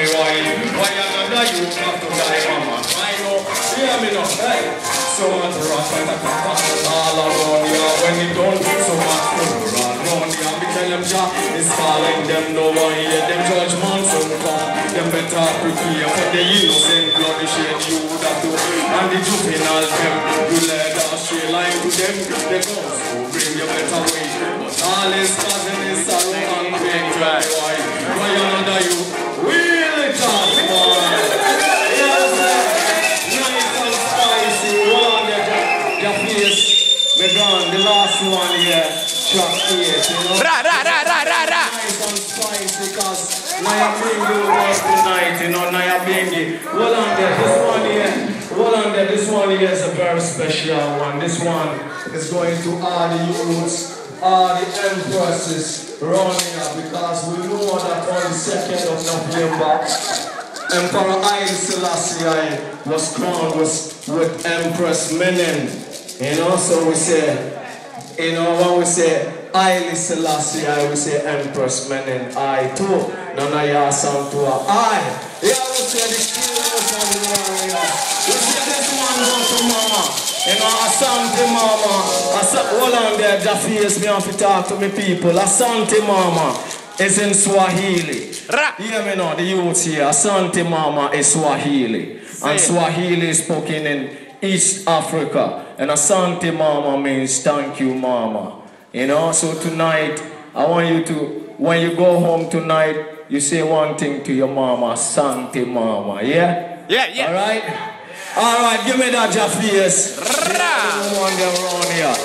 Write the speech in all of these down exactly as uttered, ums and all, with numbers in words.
me why. Why another you have to die, mama? I know, hear me now, hey. So much rock and a papa, all around ya. When it don't do so much food around ya, we tell them ja, it's calling them no one here. Them judgment soon come. Them better prepare for the innocent bloody shade you would have to. And the juvenile them, you let us straight line to them. They go so bring you better way. But all is causing is sorrow and pain. Why? Why another you? Really tough boy. Yes, nice and spicy. One on your face. Me gone, the last one here. Chuck eight, you know. Ra ra ra ra ra ra. Nice and spicy, cause Naya Bingi was tonight, you know, Naya Bingi. Hold on there, this one here. Hold on there, this one here is a very special one. This one is going to all the youths, all the empresses around here, because we know that on the second of November, Emperor Haile Selassie was crowned with, with Empress Menen. You know, so we say, you know, when we say Haile Selassie, we say Empress Menen I too. None of y'all sound to a I. Yeah, we say the heroes of the warrior. We say this one goes to mama. You know, Asante mama. Asa hold on there, Jaffies, me have to talk to me people. Asante mama is in Swahili. Ra. Hear me now, the youths here. Asante mama is Swahili. Say and it. Swahili is spoken in East Africa. And Asante mama means thank you mama. You know, so tonight, I want you to, when you go home tonight, you say one thing to your mama, Asante mama, yeah? Yeah, yeah. Alright? Alright, give me that Jaffies. Ra. One them around here.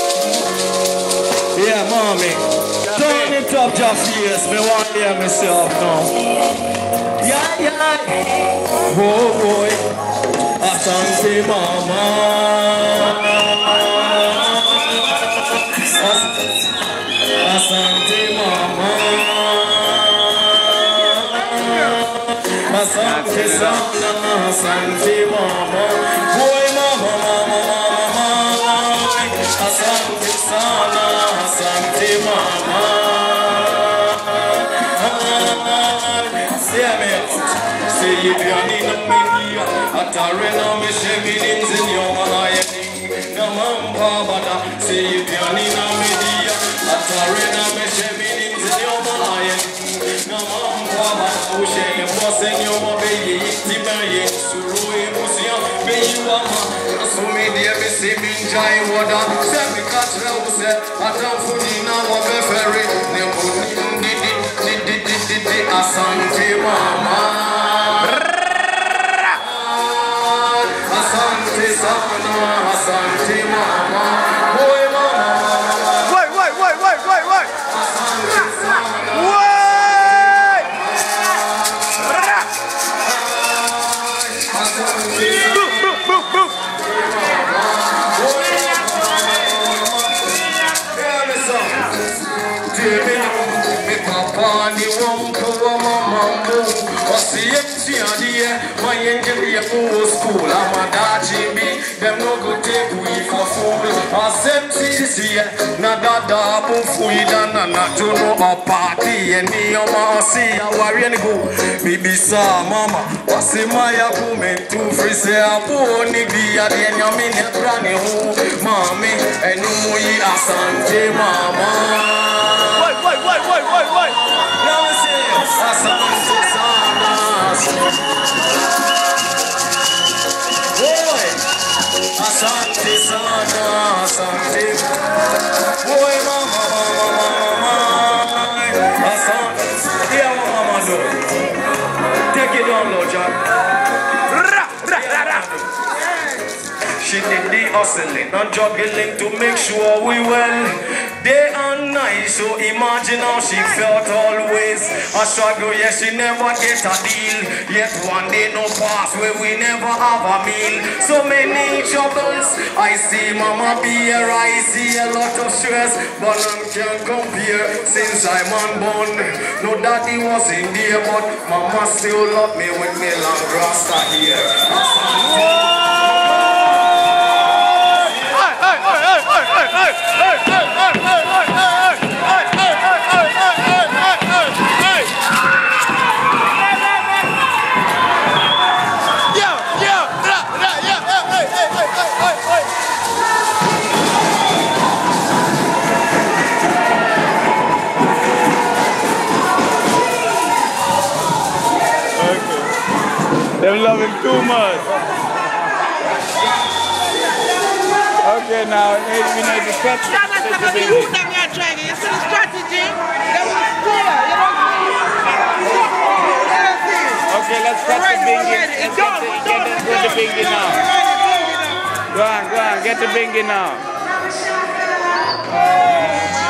Yeah, mommy. Turn it up, Jaffies. Me want to hear myself now. Yeah, yeah. Oh boy. Asante mama. Asante mama. Asante sana, asante mama. Boy mama, mama, mama. Asante sana, asante mama. Say me out. Say if you need a media, atarena me sheminin zinyo ayeni. Namamba bada. Say if you need a media, atarena me sheminin zinyo ayeni. Namamba bada. Ushe mbose nyoma beyi timaye suruwe musia beyi wama. Asumi diye bisi minjai wada. Semi katra use atamfuni na wabeferi. Nebuni di di di di di di di asante mama. Asante sana, asante mama. Boy mama, mama. Wait, wait, wait, wait, wait, wait. Asante sana. Wait. Ra. Asante Boop, boop, boop, boop. School, I'm a dodgy me. Them no go take we for fool. I said this year, na da da boom fui da na na jono a party and me on my see a warrior go. Bibi sa mama, wasi maya kume tu free say a boni bi a de nyami ne brane ho. Mami, enu mo yi asante mama. Wait, wait, wait, wait, wait, wait. Now we say asante sana. Boy, asante sana, asante. Boy, mama, mama, mama, asante. Yeah, what mama do? Take it down, Lord John. Ra, ra, ra, ra. She did the hustling and juggling to make sure we well. Day and night, so imagine how she felt always. A struggle, yes, she never get a deal. Yet one day no pass where we never have a meal. So many troubles, I see mama beer, I see a lot of stress, but none can compare since I'm unborn. No daddy was in there, but mama still love me with me long rasta here. love him too much. Okay, now we need to catch the You use them your dragon. You see the strategy? They will steer. You don't see. Okay, let's catch the bingy. Let's get the, get the, get the bingy now. Go on, go on, get the bingy now.